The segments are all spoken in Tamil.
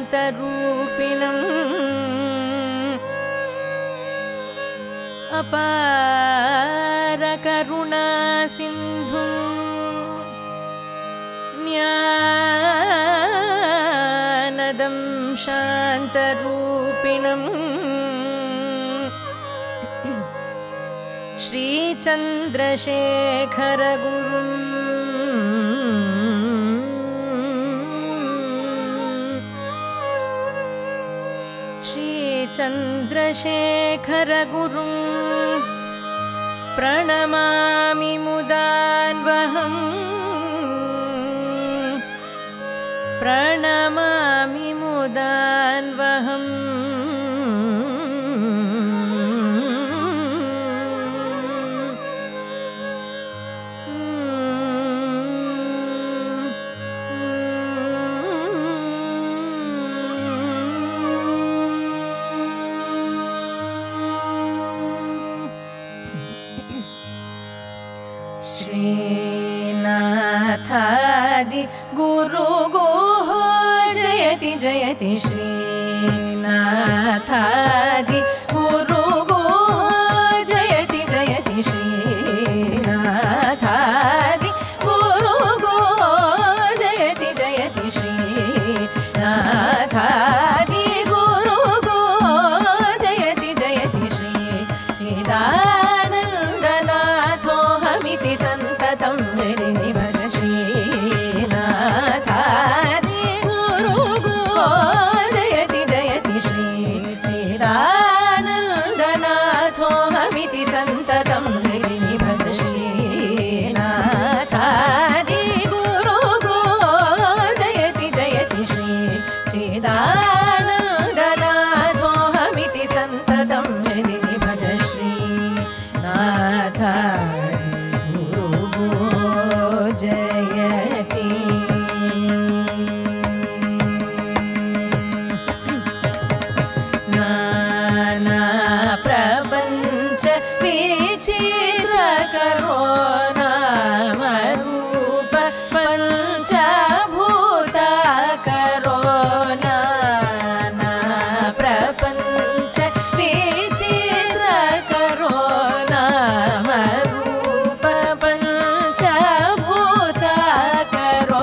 शान्तरूपिणम् अपारकरुणासिन्धुं ज्ञानदं शान्तरूपिणम् श्रीचन्द्रशेखरगुरुं श्रीचन्द्रशेखरगुरुं प्रणमामि मुदान्वहम् प्रणमामि मुदान्वहम् श्रीनाथादि गुरुगुः जयति जयति श्रीनाथादि गुरुगुः जयति जयति श्रीनाथादि गुरुगुः जयति जयति श्रीनाथादि गुरुगुः जयति जयति श्री चिदानन्दनाथोऽहमिति सन्ततं हृदि भज श्रीनाथादि गुरुगुः जयति जयति श्री चिदानन्दनाथोऽहमिति सन्ततं हृदि भज श्रीनाथादि गुरुगुः जयति जयति श्री चिदानन्दनाथोऽहमिति सन्ततं हृदि भज श्रीनाथादि गुरुगुः जयति नाना प्रपञ्च विचित्रकरो नामरूप पञ्चभूतकरो नाना प्रपञ्च विचित्रकरो नामरूप पञ्चभूतकरो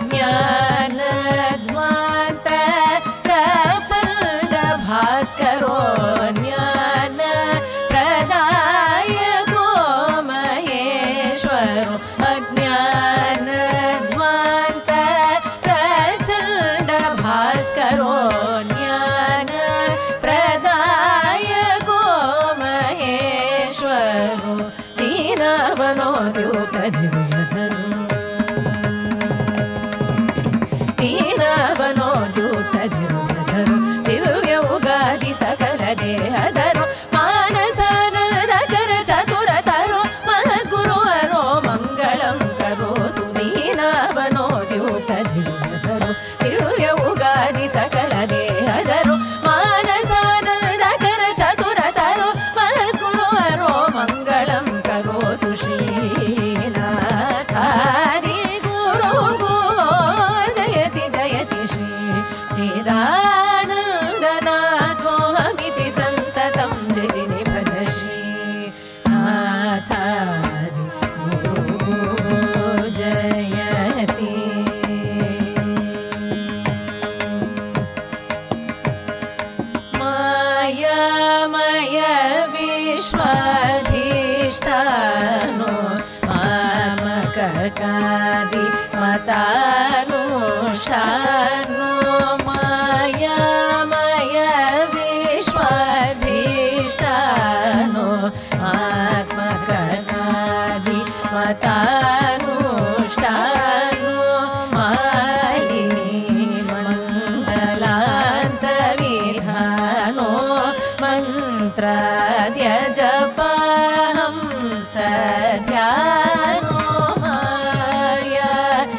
अज्ञानध्वान्त प्रचण्ड भास्करो ज्ञान प्रदायको महेश्वरो अज्ञानध्वान्त प्रचण्ड भास्करो ज्ञान प्रदायको महेश्वरो दीनवनोद्युतदिव्यधरो दीनवनोद्युतदिव्यधरो दिव्य उगादि सकल देहधरो मानसनन्दकर चतुरतरो महद्गुरुवरो मङ्गलं करोतु दीनवनोद्युतदिव्यधरो दिव्य उगादि सकल देहधरो मानसनन्दकर चतुरतरो महद्गुरुवरो मङ्गलं करोतु श्रीनाथादि गुरुगुः जयति जयति श्री चिदानन्दनाथोऽहमिति सन्ततं हृदि भज श्रीनाथादि गुरुगुः जयति मायामय विश्वाधिष्ठानो मामककादि मतानुष्ठानो मायामय विश्वाधिष्ठानो आत्मककादि मतानुष्ठानो मालिनी मण्डलान्तविधानो मन्त्राद्यजपहंस ध्यानो माया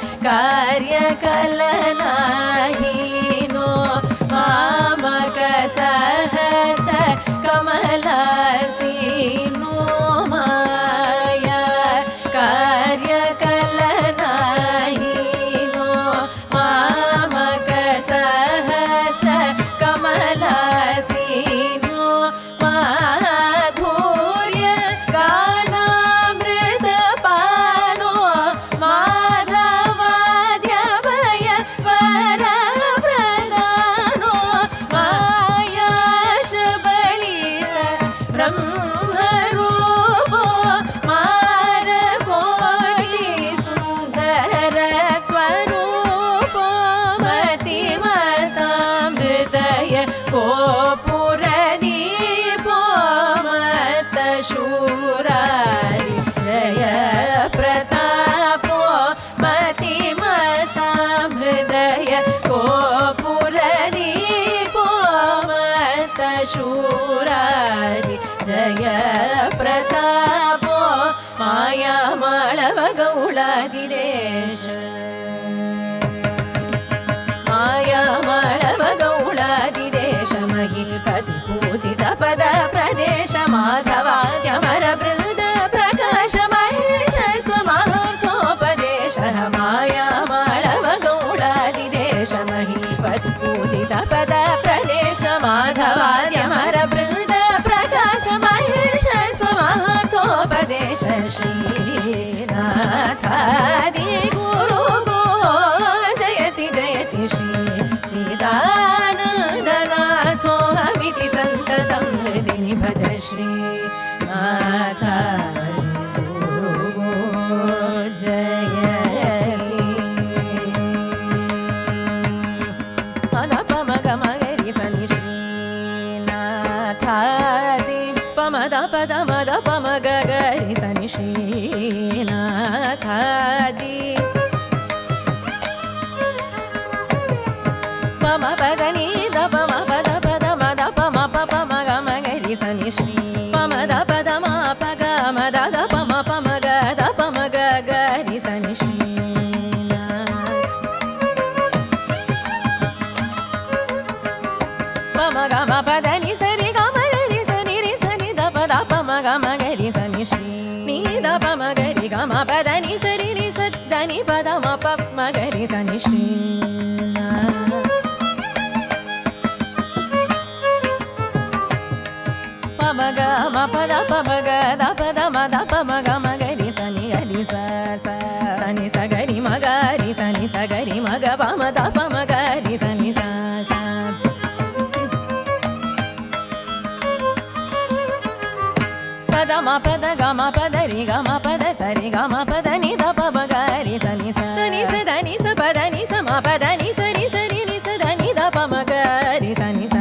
कार्यकलनाहीनो मामक सहस कमलासीनो माया कार्यकलनाहीनो मामक सहस ಗೌಳಾದಿದೇಶ ಮಾಯಾ ಮಾಳವ ಗೌಳಾದಿದೇಶ ಮಹೀಪತಿ ಪೂಜಿತ ಪದ ಪ್ರದೇಶ ಮಾಧವಾದ್ಯಮರ ಬೃಂದ ಪ್ರಕಾಶ ಮಹೇಶ ಸ್ವಮಹರ್ಥೋಪದೇಶ ಮಾಯಾ ಮಾಳವ ಗೌಳಾದಿದೇಶ ಮಹೀಪತಿ ಪೂಜಿತ ಪದ ಪ್ರದೇಶ ಮಾಧವಾದ್ಯಮರ ಬೃಂದ ಪ್ರಕಾಶ ಮಹೇಶ ಸ್ವಮಹರ್ಥೋಪದೇಶ ಶ್ರೀನಾಥಾದಿ ಗುರು ಗೋ ಜಯತಿ ಜಯತಿ ಶ್ರೀ ಚಿದಾನಂದನಾಥೋಹಮಿತಿ ಸಂತತಂ ಹೃದಯ ಭಜ ಶ್ರೀನಾಥಾದಿ ಗುರು ಗೋ ಜಯತಿ ಪದ ಪಮ ಗಮ ಗರಿ ಸನಿ ಶ್ರೀನಾಥಾದಿ ಪಮದ ಪದ ಮದ ಪಮ ಗರಿ ಸನಿ ಶ್ರೀನಾಥಾದಿ ಪಮ ಪದ ನೀ ದ ಪಮ ಪದ ಪದ ಮದ ಪಮ ಪಪ ಮಗ ಮಗರಿ ಸನಿ ಶ್ರೀ ಪಮದ ಪದ ಮ ಪಗ ಮದ ದ ಪಮ ಪಮ ಗ ದ ಪಮ ಗ ಗರಿ ಸನಿ ಪಮ ಗ ಮ ಪದ ನಿ ಸರಿ ಗ ಮ ಗರಿ ಸನಿ ರಿ ಸನಿ ದ ಪದ ಪಮ ಗ ಮ ಗರಿ ಸನಿ ಶ್ರೀ ನೀ ದ ಪಮ ಗರಿ ಗ ಮ ಪದ ನಿ ಸರಿ ರಿ ಸ ದ ನಿ ಪದ ಮ ಪ ಮ ಗರಿ ಸನಿ ಶ್ರೀ ಪಮ ಗ ಮ ಪದ ಪಮ ಗ ದ ಪದ ಮ ದ ಪಮ ಗ ಮ ಗರಿ ಸನಿ ಗರಿ ಸ ಸ ಸನಿ ಸ ಗರಿ ಮ ಗರಿ ಸನಿ ಸ ಗರಿ ಮ ಗ ಪ ಮ ದ ಪ ಮ ಗರಿ ಸನಿ ಸ ಸ ಪದ ಮ ಪದ ಗ ಮ ಪದ ರಿ ಗ ಮ ಪದ ಸರಿ ಗ ಮ ಪದ ನಿ ದ ಪ ಮ ಗರಿ ಸನಿ ಸ ಸನಿ ಸ ದ ನಿ ಸ ಪದ ನಿ ಸ ಮ ಪದ ನಿ ಸರಿ ಸರಿ ನಿ ಸ ದ ನಿ ದ ಪ ಮ ಗರಿ ಸನಿ ಸ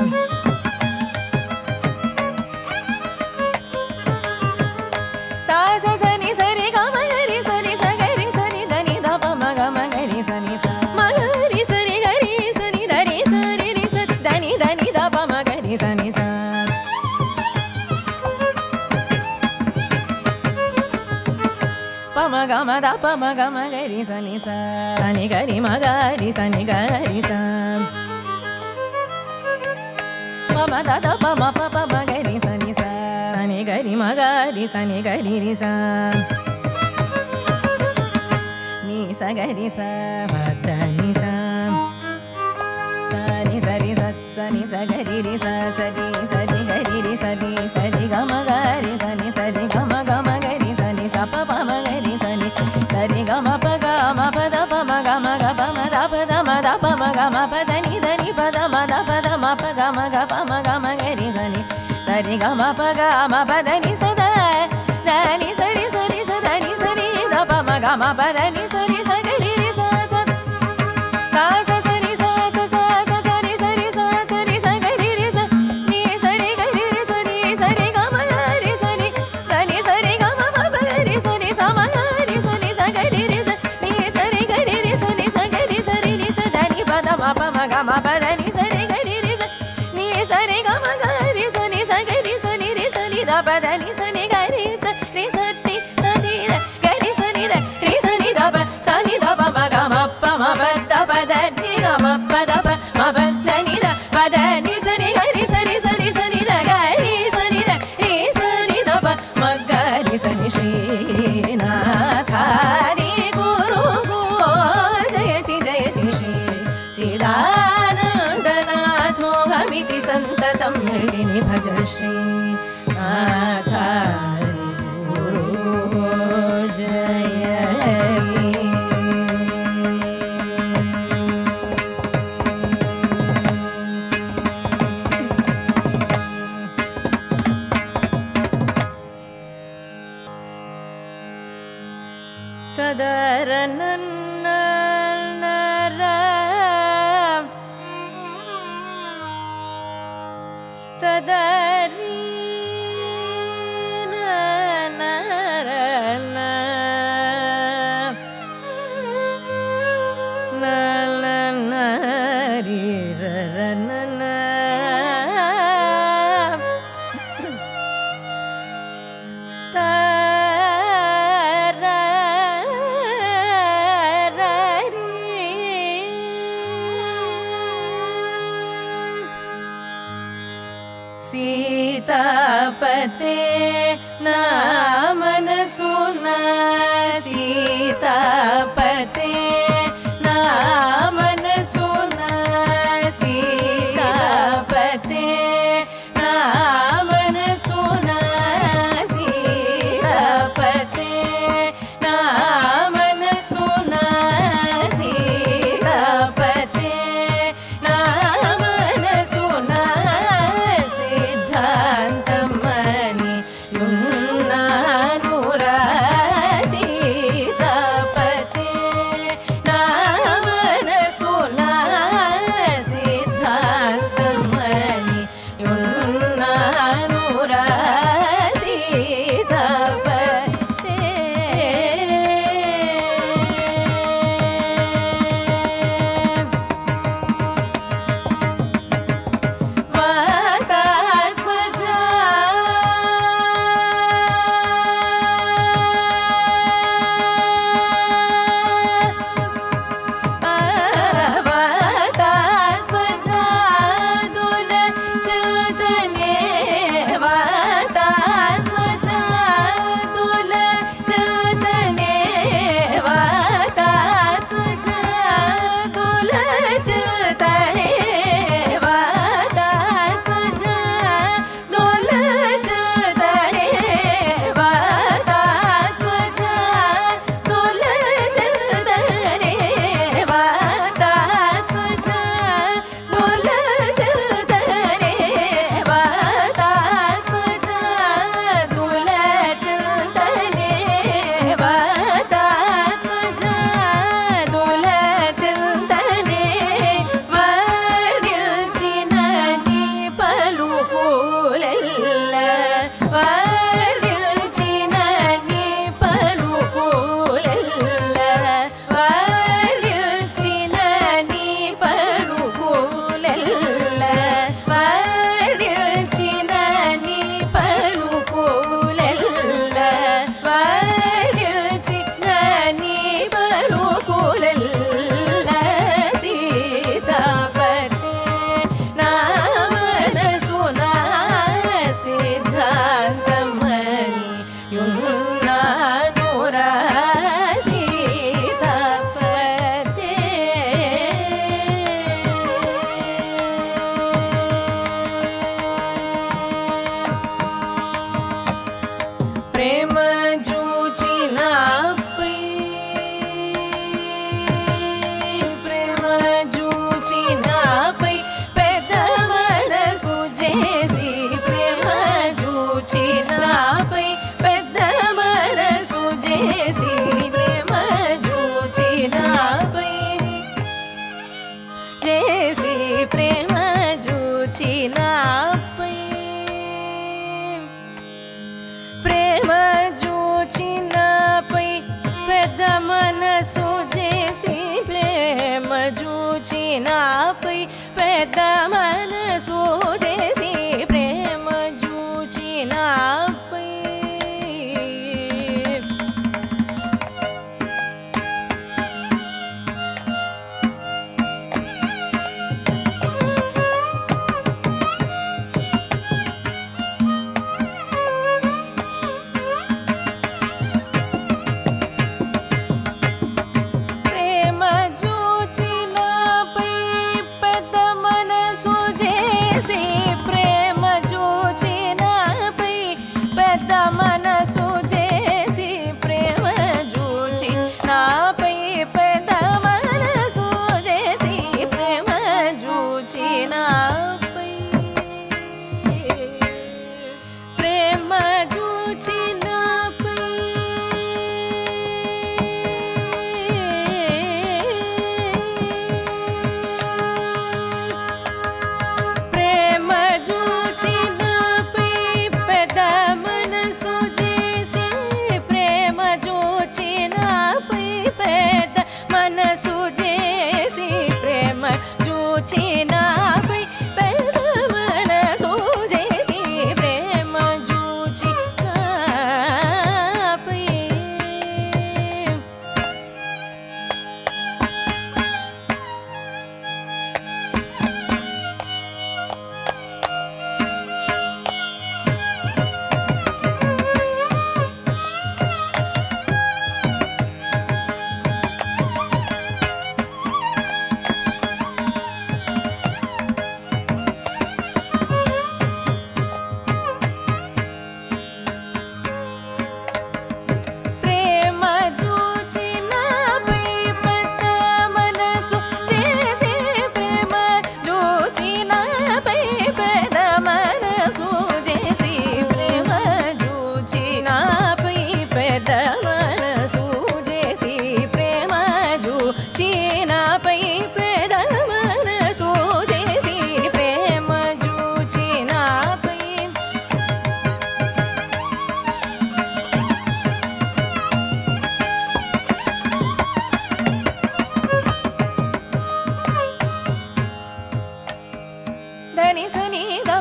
सा स सनि सरि ग म गरि सनि स गरि सनि द नि द प म ग म गरि सनि स म गरि सरि गरि सनि द रि सरि रि स द नि द प म गरि सनि स प म ग म द प म ग म गरि सनि स सनि गरि म गरि सनि गरि स प म द द प म प प म गरि सनि स सनि गरि म गरि सनि गरि रि स नि स गरि स म द नि स सनि सरि स सनि स गरि रि स सरि सरि गरि रि सनि सरि ग म गरि सनि सरि ग म गरि सनि स प प म गरि सनि सरि ग म प ग म प द प म ग म ग प म द प द म द प म ग म प द नि प द म द प द म प ग म ग प म ग म गरि सनि सरि ग म प ग म प द नि स द नि सरि सरि स द नि सरि द प म ग म प द नि सरि स गरि रि स सा स सरि स स स सरि सरि स सरि स गरि रि स नि सरि गरि रि स नि सरि ग म गरि सनि द नि सरि ग म प गरि सनि स म गरि सनि स गरि रि स नि सरि गरि रि स नि स गरि सरि रि स द नि प द म प म ग म प द नि सरि गरि रि स नि सरि ग म गरि सनि स गरि सनि रि सनि द प द नि सनि गरि स रि स नि सनि द गरि सनि द रि सनि द प सनि द प म ग म प म प द प द नि ग म प द प म प द नि द प द नि सनि गरि सनि सनि सनि द गरि सनि द रि सनि द प म गरि सनि श्रीनाथादि गुरु गो जयति जय श्री श्री चिदानन्दनाथोऽहमिति सन्ततं हृदि भज श्रीनाथादि गुरु गो जयति सीतापते नामन सुना सीतापते नामन सुना सीतापते नामन सुना सीतापते नामन सुना सीतापते नामन सुना सिद्धान्तमणि युन्नानुरा सीतापते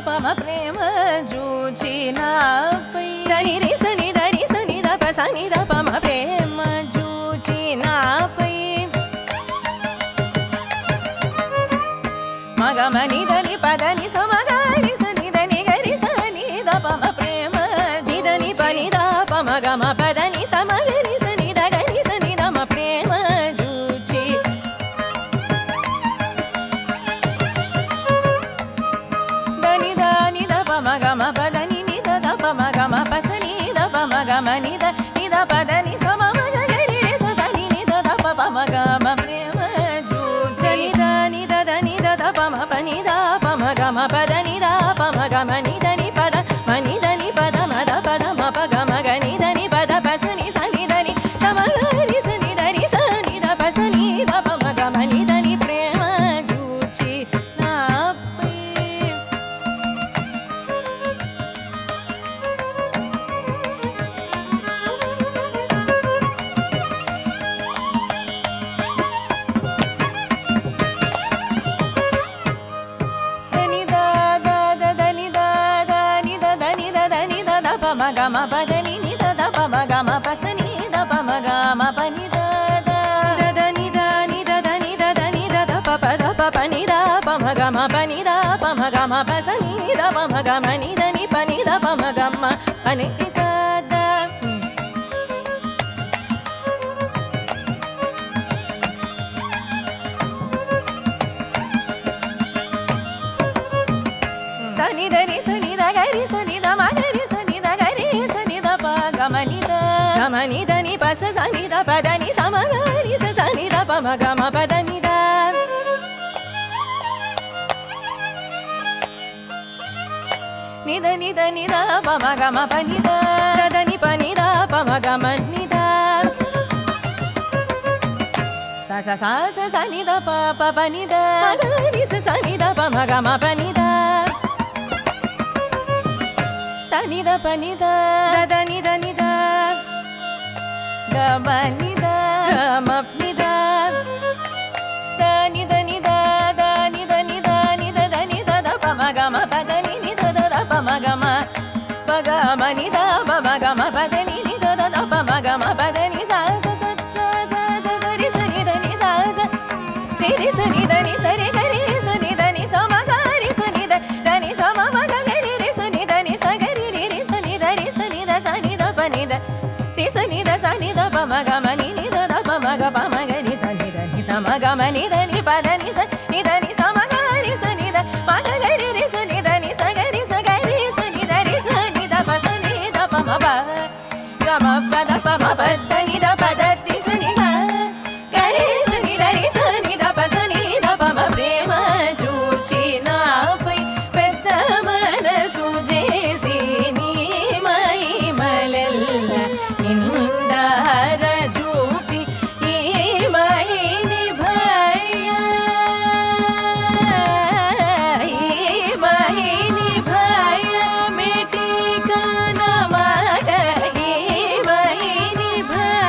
పమ ప్రేమ జూచినాపై దని రి సని దని సని ద ప సని ద పమ ప్రేమ జూచినాపై మగమని దని పదని సమగరి సని దని గరి సని ద పమ ప్రేమ జిదని పని ద పమ గమ పదని సమగరి సని ద గరి సని ద మ ప్రేమ జూచి దని దని ద పమ గమ పదని ని ద ద పమ గమ పసని ద పమ గమ ని ద పదని సమ గరి రి స సని ని ద ద పమ గమ ప్రేమ జూచి దని ద దని ద ద పమ పని ద పమ గమ పదని ద పమ గమ ని దని పద మని దని పద మద పద మ ప గమ గని దని పద పసని సని దని సమ గరి సని దని సని ద పసని ద పమ గమ ని దని ప్రేమ జూచి నాపై పమ గమ పదని ని ద ద పమ గమ పసని ద పమ గమ పని ద ద దని ద ని ద దని ద దని ద ద ప ప ద ప పని ద పమ గమ పని ద పమ గమ పసని ద పమ గమ ని ద ని పని ద పమ గమ పని ద ద సని దని సని ద గరి సని ద మ గరి సని ద గరి సని ద ప గమని ద గమని ద ని పస సని ద పద ని సమ గరి స సని ద ప మ గమ పద ని ద ని ద ని ద ని ద ప మ గమ ప ని ద ద ని ప ని ద ప మ గమ ని ద స స స స సని ద ప ప ప ని ద మ గరి స సని ద ప మ గమ ప ని ద సని ద పని ద ద ని ద ని ద గ మ ని ద గ మ ని ద ద ని ద ని ద ద ని ద ని ద ని ద ద ని ద ద ప మ గ మ ప ద ని ని ద ద ద ప మ గ మ ప గ మ ని ద ప మ గ మ ప ద ని ని ద ద ద ప మ గ మ ప ద ని స స స స స ద రి స ని ద ని స స రి రి స ని ద ని స రి గ రి స ని ద ని స మ గ రి స ని ద ద ని స మ మ గ గ రి రి స ని ద ని స గ రి రి రి స ని ద రి స ని ద స ని ద ప ని ద రి స ని ద స ని ద ప మ గ మ ని ని ద ద ప మ గ ప మ గ రి స ని ద ని స మ గ మ ని ద ని ప ద ని స ని ద ని స మ గ రి స ని ద మ గ గ రి రి స ని ద ని స గ రి స గ రి స ని ద రి స ని ద ప స ని ద ప మ ప గ మ ప ద ప మ ప ద ని ద ప ద రి స ని స గ రి స ని ద రి స ని ద ప స ని ద ప మ ప్రేమ జూచి నాపై పెద్ద మనసు చేసి నీ మహిమలెల్ల నిండార జూచి ఈ మహిని భయ మెటి కన మాట ఈ మహిని భయ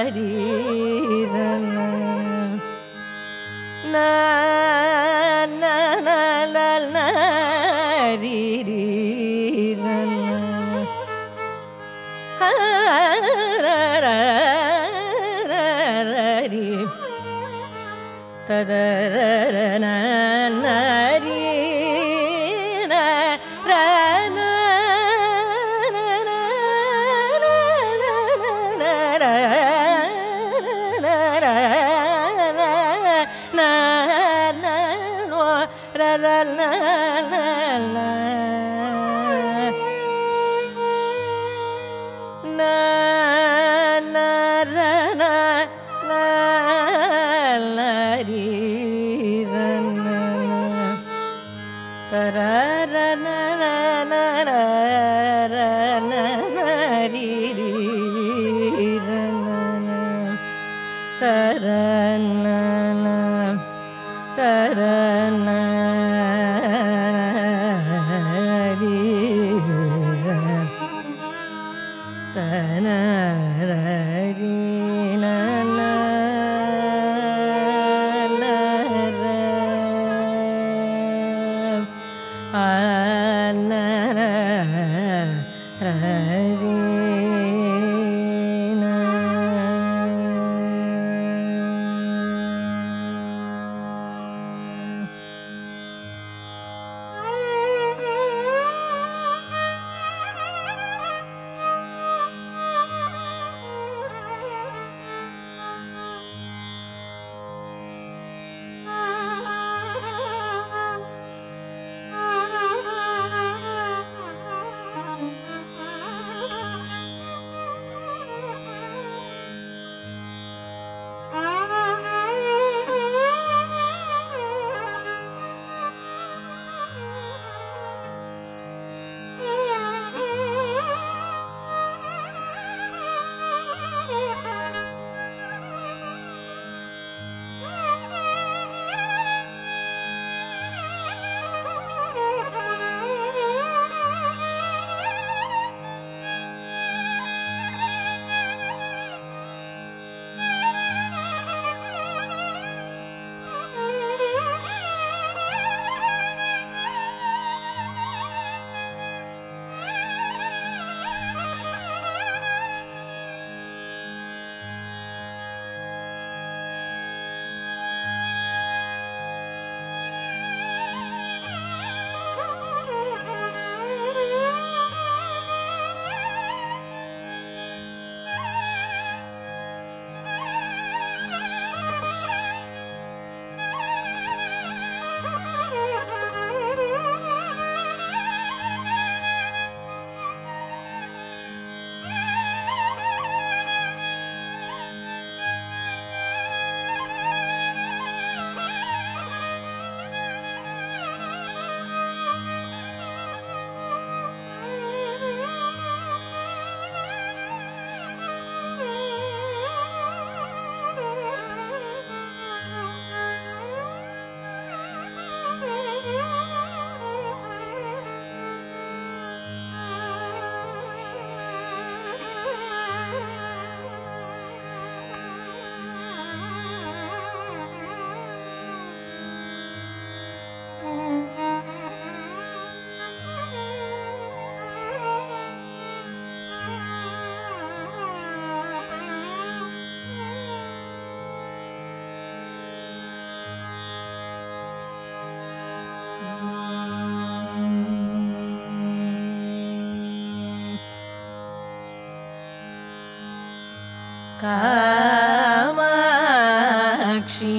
कामाक्षी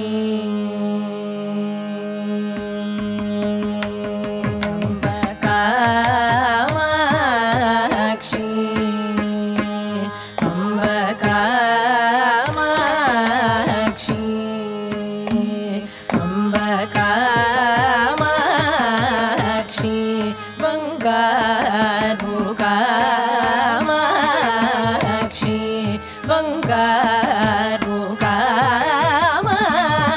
कामाक्षी अम्ब कामाक्षी अम्ब Kamakshi Bangaru Kamakshi Bangaru Kamakshi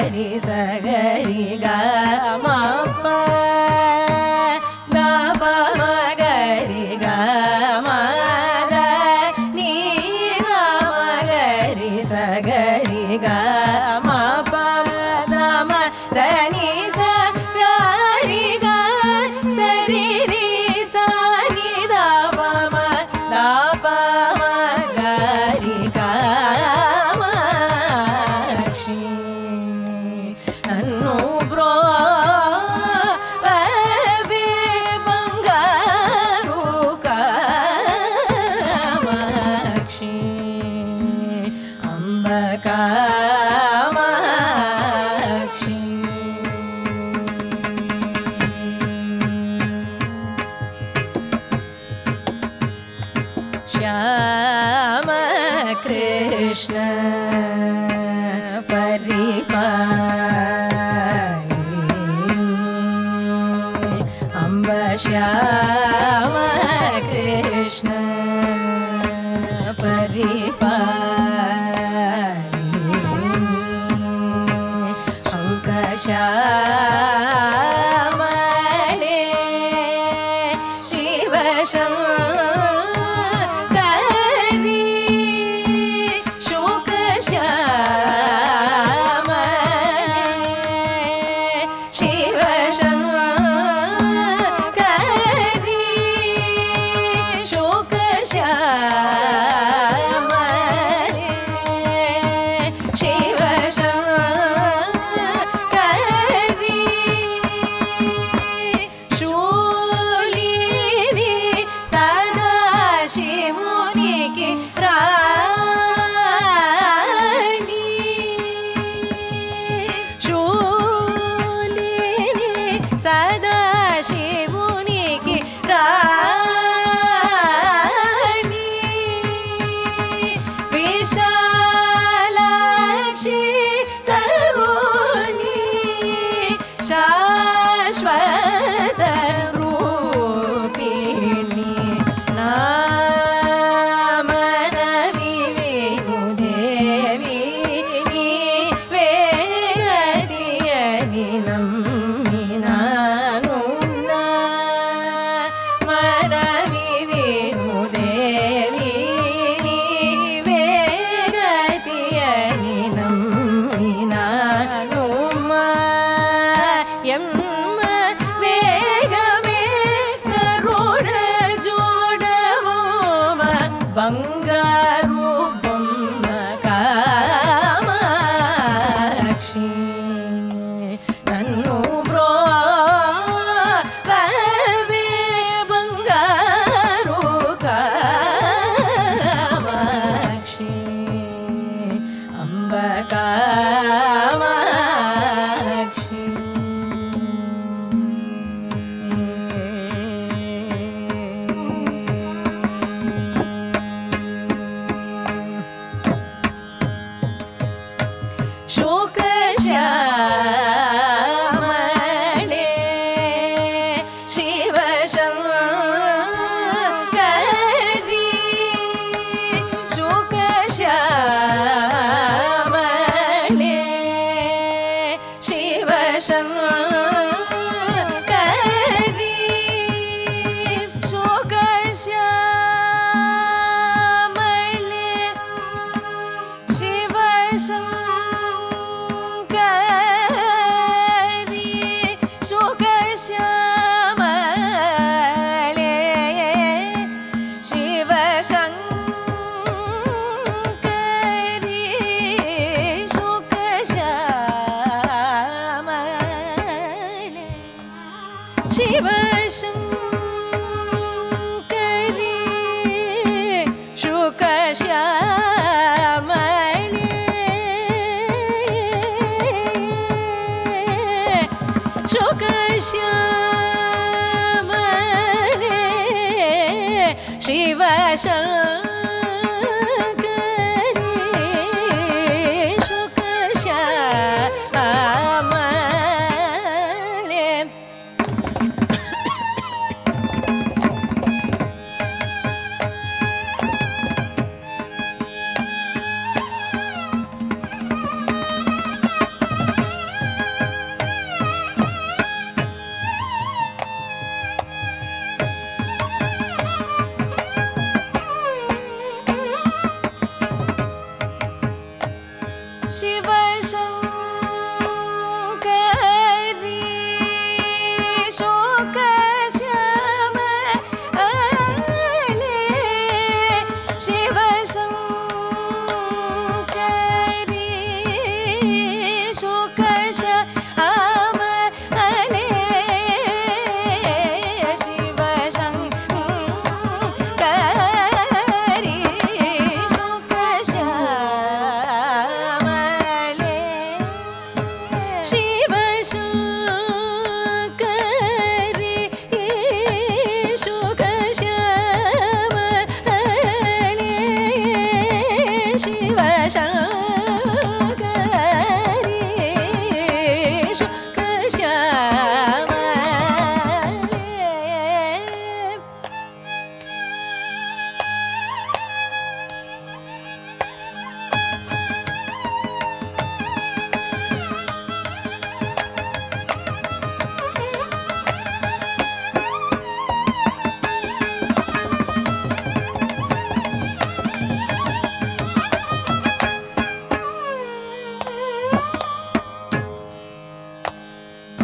gari sa gari ga ma pa da pa ma gari ga ma da ni ga ma gari sa gari ga ma pa da ma da ni sa gari ga sa ri ri sa ni da pa ma gari ga ma shi annu bro baby bangaru ka ma shi amba ka ma shi Shyam Krishna परिपालिनी अम्ब श्याम कृष्ण परिपालिनी शंख श्यामणे शिव ಬಂಗಾರು ಬೊಮ್ಮ ಕಾಮಾಕ್ಷಿ ನನ್ನು ಬ್ರೋ ಬಾಬೆ ಬಂಗಾರು ಕಾಮಾಕ್ಷಿ ಅಂಬ ಕಾಮಾಕ್ಷಿ ಶೋಕ ಶ್ಯಾಮಳೆ ಶಿವ ಶಂಕರಿ ಶೋಕ ಶ್ಯಾಮಳೆ ಶಿವ ಶಂಕರಿ ಶೋಕ ಶ್ಯಾಮಳೆ ಶಿವ ಶಿವ ಶಂಕರಿ ಶುಕ ಶ್ಯಾಮಳೆ ಶುಕ ಶ್ಯಾಮಳೆ ಶಿವ ಶಂಕರಿ ಶುಕ ಶ್ಯಾಮಳೆ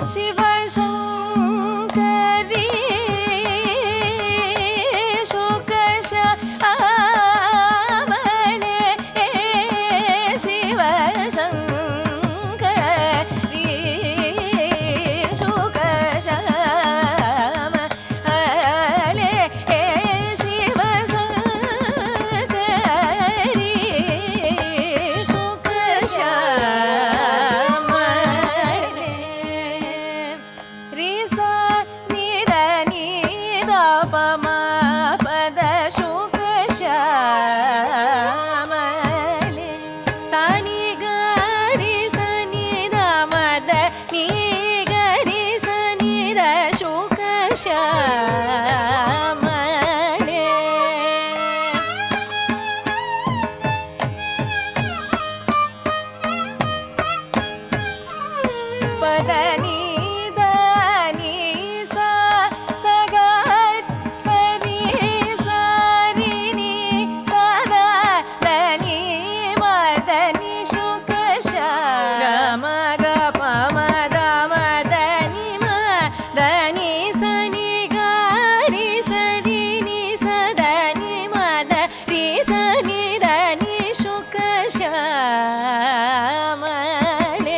शिवशङ्करी शुकश्यामले शिवशङ्करी शुकश्यामले शिवशङ्करी शुकश्यामले रिसा निद निद पमा पद शुकश्यामले सानि गरि सनि द मद नि गरि सनि द शुकश्यामले पद नि द नि सा स ग सरि सरि नि सा द नि म द नि शुकश्या ग म ग प म द म द नि म द नि स नि ग रि सरि नि स द नि म द रि स नि द नि शुकश्यामले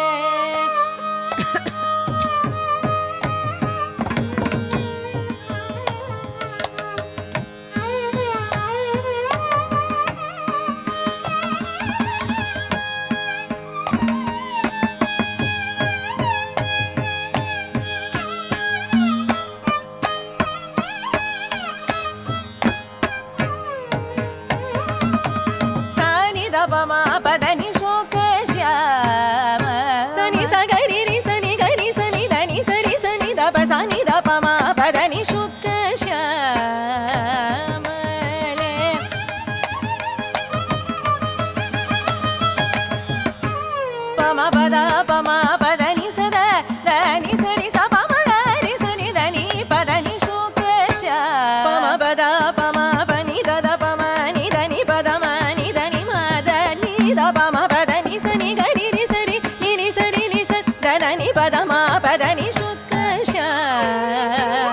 सानि द प म प द नि शुकश्याम सनि स गरि रि सनि गरि सनि द नि सरि सनि द प सानि द प म प द नि शुकश्यामले प म प द प म प द नि स द नि सरि स प म ग रि सनि द नि प द नि शुकश्याम प म प द प म प नि द द प म नि द नि प द म नि द नि म द नि द प म प द नि स नि ग रि रि सरि नि रि सरि नि स द द नि प द म प द नि शुकश्याम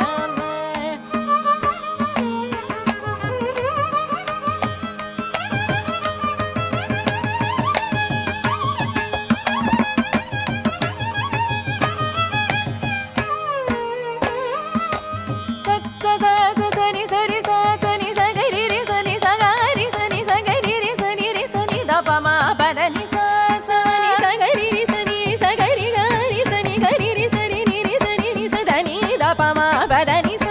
सनि सरि स सनि स गरि रि सनि स ग रि सनि स गरि रि सनि रि सनि द प म प द नि स सनि स गरि रि सनि स गरि ग रि सनि गरि रि सनि नि रि सनि नि स द नि द प म प द नि स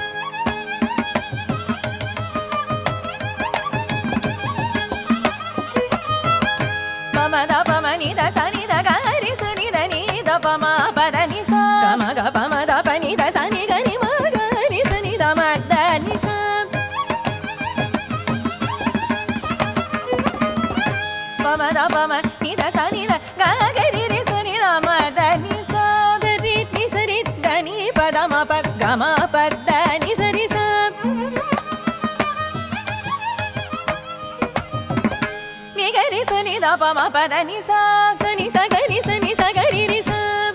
प म द प म नि द स नि द ग रि सनि द नि द प म प द नि स ग म ग प म द प नि द स नि ग नि म ग रि सनि द म द नि स प म द प म नि द स नि द ग ग रि रि सनि द म द नि स सरि नि सरि द नि प द म प ग म प द नि सरि स नि ग रि सनि द प म प द नि स सनि स ग रि सनि स ग रि रि स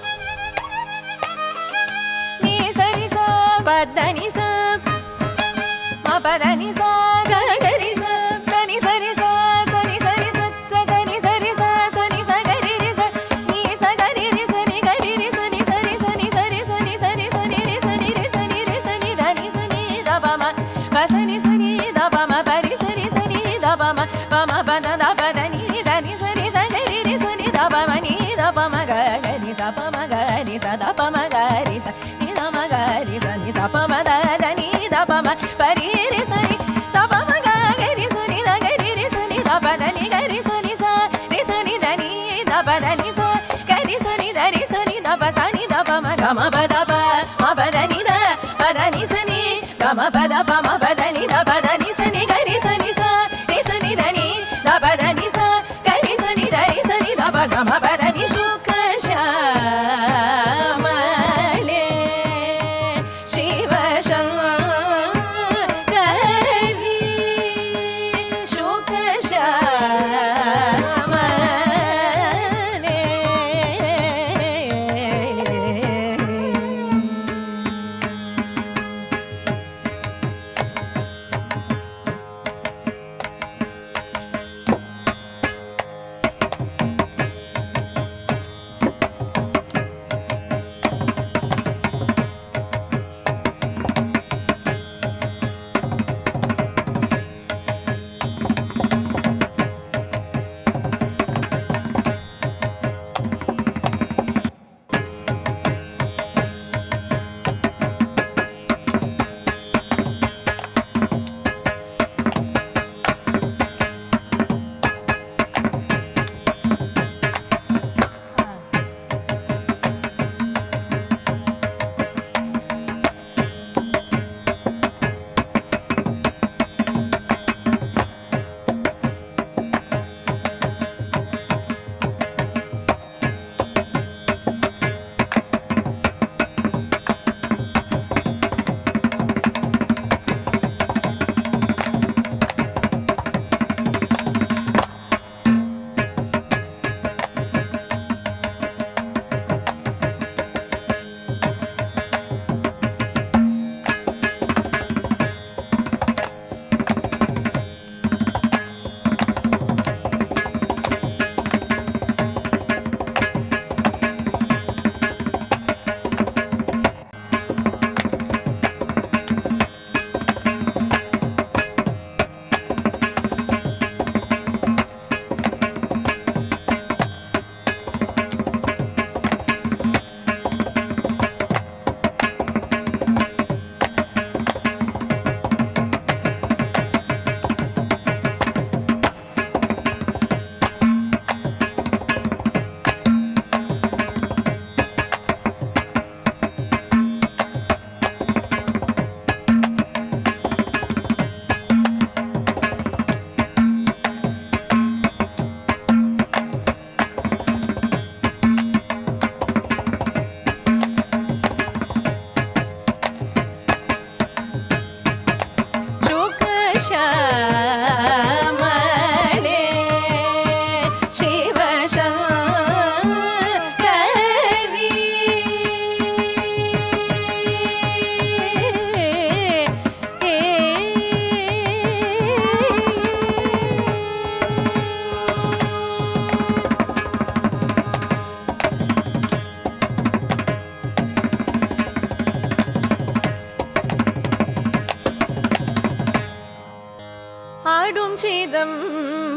नि सरि स प द नि स म प द नि स ग ग रि स सनि सरि स सनि सरि स सनि सरि स सनि स ग रि रि स नि स ग रि रि स नि ग रि रि स नि सरि सनि सरि सनि सरि सनि रि सनि रि सनि रि सनि द नि सनि द प म प सनि सनि द प म प रि सरि सनि द प म प म प द द प द नि सरि स ग रि रि सनि द प म नि द प म ग ग रि स प म ग रि स द प म ग रि स नि द म ग रि स नि स प म द द नि द प म प रि रि स नि स प म ग ग रि स नि द ग रि रि स नि द प द नि ग रि स नि स रि स नि द नि द प द नि स ग रि स नि द रि स नि द प स नि द प म ग म प द प म प द नि द प द नि स नि ग म प द प म प द नि द प द नि स नि ग रि स नि स रि स नि द नि द प द नि स ग रि स नि द रि स नि द प ग म प द नि शुकश्यामले शिवशङ्करी शुकश्यामले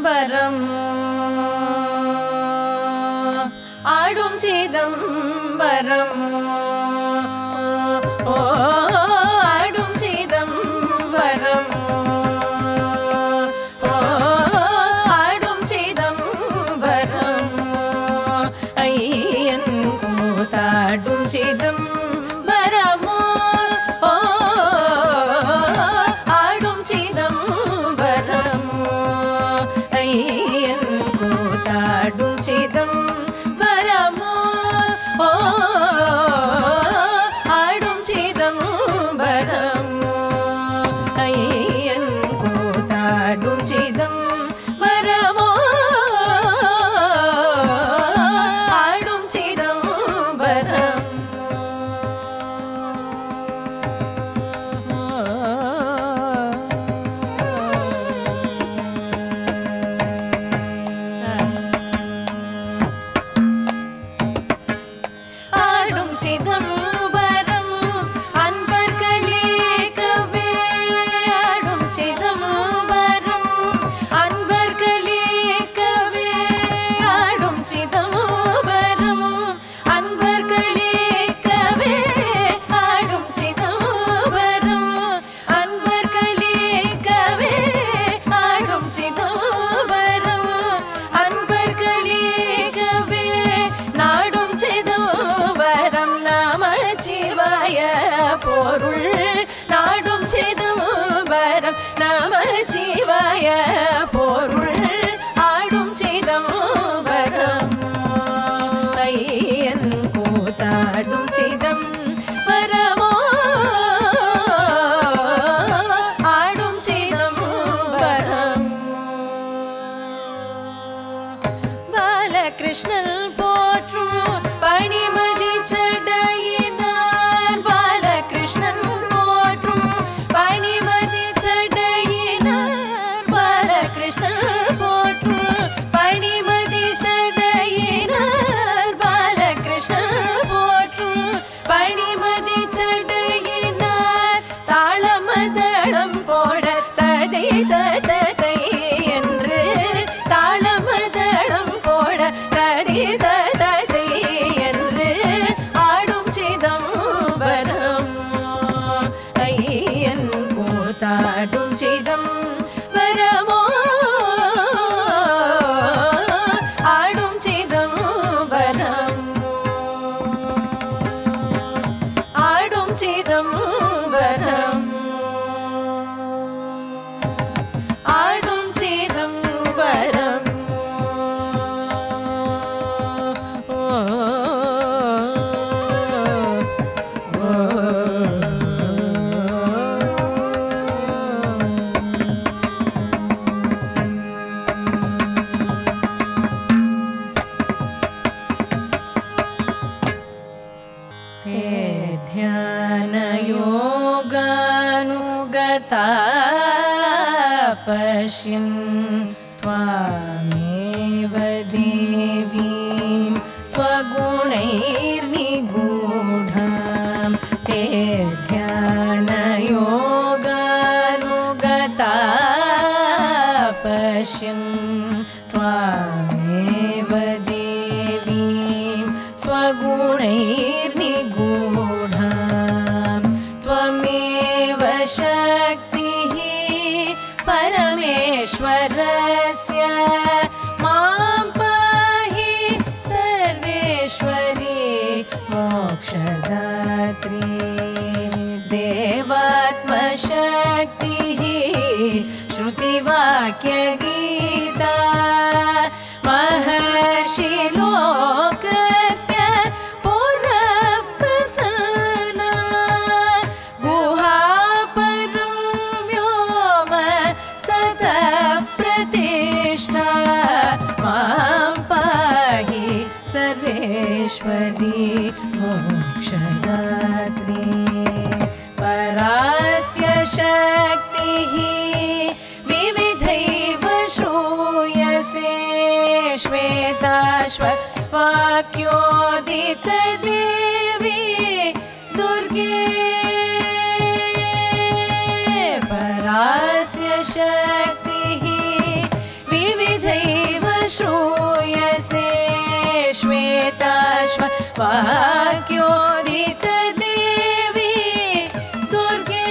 சிதம்பரம் ஆடும் சிதம்பரம் ஆடும் சிதம்பரம் ஆடும் சிதம்பரம் ஐயன் கூத்தாடும் சிதம்பரம் ஆடும் சிதம்பரம் ஐயன் கூத்தாடும் சிதம்பரம் ஆடும் சிதம்பரம் ஐயன் கூத்தாடும் சிதம்பரம் ஆடும் சிதம்பரம் ஆடும் சிதம்பரம் அன்பர்களே கவே ஆடும் சிதம்பரம் அன்பர்களே கவே ஆடும் சிதம்பரம் அன்பர்களே கவே ஆடும் சிதம்பரம் அன்பர்களே கவே ஆடும் சிதம்பரம் அன்பர்களே கவே நாடும் சிதம்பரம் நமச்சிவாய பொருள் நாடும் சிதம்பரம் நமச்சிவாய பொருள் ஆடும் சிதம்பரம் ஐயன் கூத்தாடும் சிதம்பரம் ஆடும் சிதம்பரம் பாலகிருஷ்ணன் போற்றும் பணிமதி சடையினார் பாலகிருஷ்ணன் போற்றும் பணிமதி சடையினார் பாலகிருஷ்ணன் போற்றும் பணிமதி சடையினார் பாலகிருஷ்ணன் போற்றும் பணிமதி சடையினார் தாளமதளம் போட ததை ததை என்று தாளமதளம் போட ததை ததை என்று ஆடும் சிதம்பரம் ஐயன் கூத்தாடும் சிதம்பரம் ஆடும் சிதம்பரம் ஆடும் சிதம்பரம் ஆடும் சிதம்பரம் ध्यानयोगानुगता पश्यन् त्वामेव देवीं स्वगुणैर्निगूढां ते ध्यानयोगानुगता पश्यन् त्वामेव देवीं स्वगुणैर्निगूढां त्वमेव शक्तिः परमेश्वरस्य मां पाहि सर्वेश्वरी मोक्षदात्री देवात्मशक्तिः श्रुतिवाक्यगीता महर्षिलोकस्य पुरः प्रसन्ना गुहापरं व्योम सतः प्रतिष्ठा मां पाहि सर्वेश्वरी मोक्षदात्री परास्य शक्तिः विविधैव श्रूयसे श्वेताश्ववाक्योदितदेवी दुर्गे परास्य शक्तिः विविध वाक्योदित देवी दुर्गे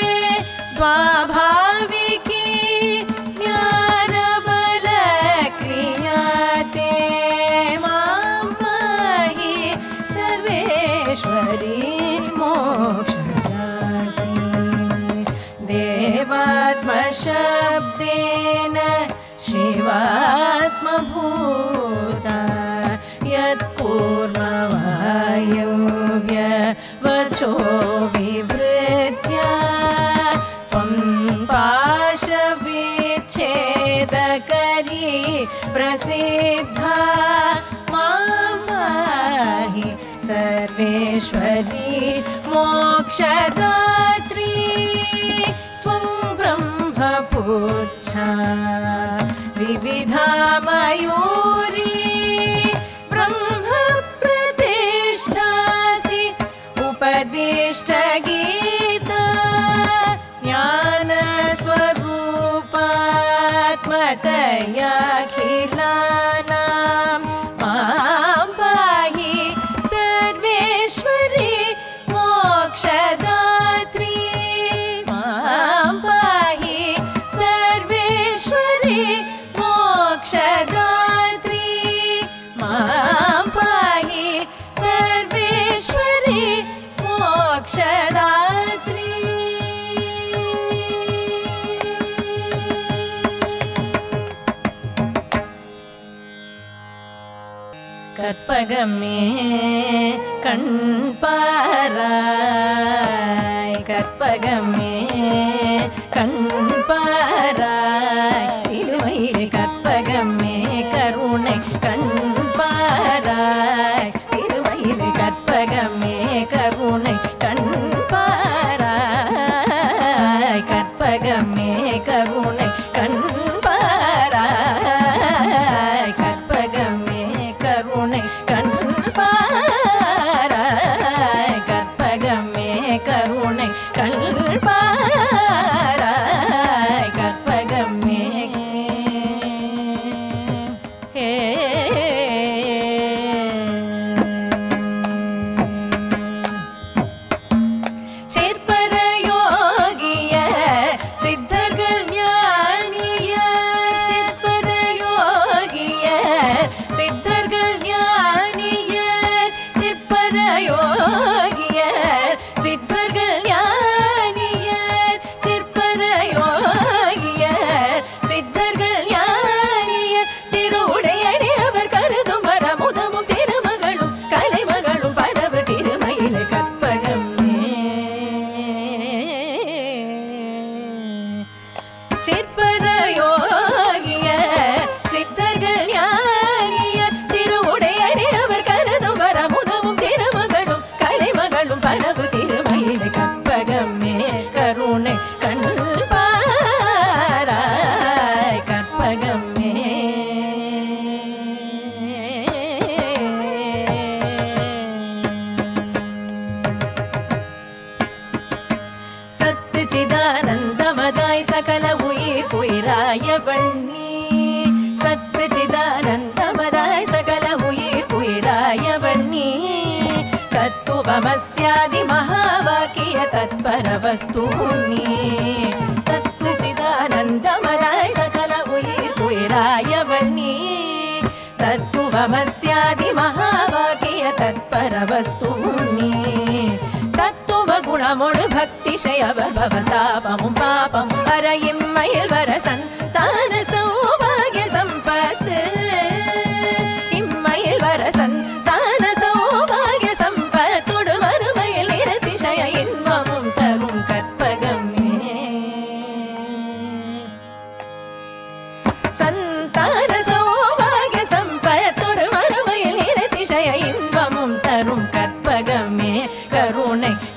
स्वाभाविकी ज्ञान बल क्रियाते मां पाहि सर्वेश्वरी मोक्षदात्री देवात्मशब्देन शिवात्मभूता यत्कूर्मवायव्यवचो विवृत्या त्वं पाशविच्छेदकरी प्रसिद्धा मां पाहि सर्वेश्वरी मोक्षदात्री त्वं ब्रह्मपुच्छा विविधा मयूरी ब्रह्मप्रतिष्ठासि उपदिष्टगीता ज्ञानस्वरूपात्मतयाखिलानां मां पाहि सर्वेश्वरी मोक्षदात्री मां पाहि सर्वेश्वरी मोक्षदात्री मां पाहि सर्वेश्वरी मोक्षदात्री கற்பகமே கண்பாராய் கற்பகமே கண்பாராய் திருமயிலை கற்பகமே கருணை கண்பாராய் திருமயிலை கற்பகமே கருணை கண்பாராய் கற்பகமே கருணை கண்பாராய் கற்பகமே கருணை கண்பாராய் கற்பகமே கருணை கண்பாராய் கற்பகமே சிற்பர யோகிய சித்தர்கள் ஞானிய சிற்பர யோகிய சித்தர்கள் ஞானிய சிற்பர யோகிய சித்தர்கள் ஞானிய சிற்பர யோகிய சித்தர்கள் ஞானிய திருவுடையடி அவர் கருதும் வரமுதமும் திருமகளும் கலைமகளும் பரவு திருமயிலை கற்பகமே சிற்பர யோகிய சித்தர்கள் ஞானிய திருவுடையடி அவர் கருதும் வரமுதமும் திருமகளும் கலைமகளும் பரவு திருமயிலை கற்பகமே கருணை கண்பாராய் கற்பகமே சத்து சிதானந்தமதாய் சகல உயிர் உயிராயவள் நீ சத்து சிதானந்தமதாய் சகல உயிர் உயிராயவள் நீ தத்துவமஸ்யாதி மகாவாக்கிய தத்பர வஸ்து நீ சத்து சிதானந்தமதாய் சகல உயிர் உயிராயவள் நீ தத்துவமஸ்யாதி மகாவாக்கிய தத்பர வஸ்து நீ சத்துவ குணமொடு பக்திஷயவர் பவதாபமும் பாபமும் அறையிம்மையில் வர சந்தான சௌபாகிய சம்பத்து இம்மையில் வர சந்தான சௌபாகிய சம்பத்தோடு மறுமையில் நிரதிசய இன்பமும் தரும் கற்பகமே சந்தான சௌபாகிய சம்பத்தோடு மறுமையில் நிரதிசய இன்பமும் தரும் கற்பகமே கருணை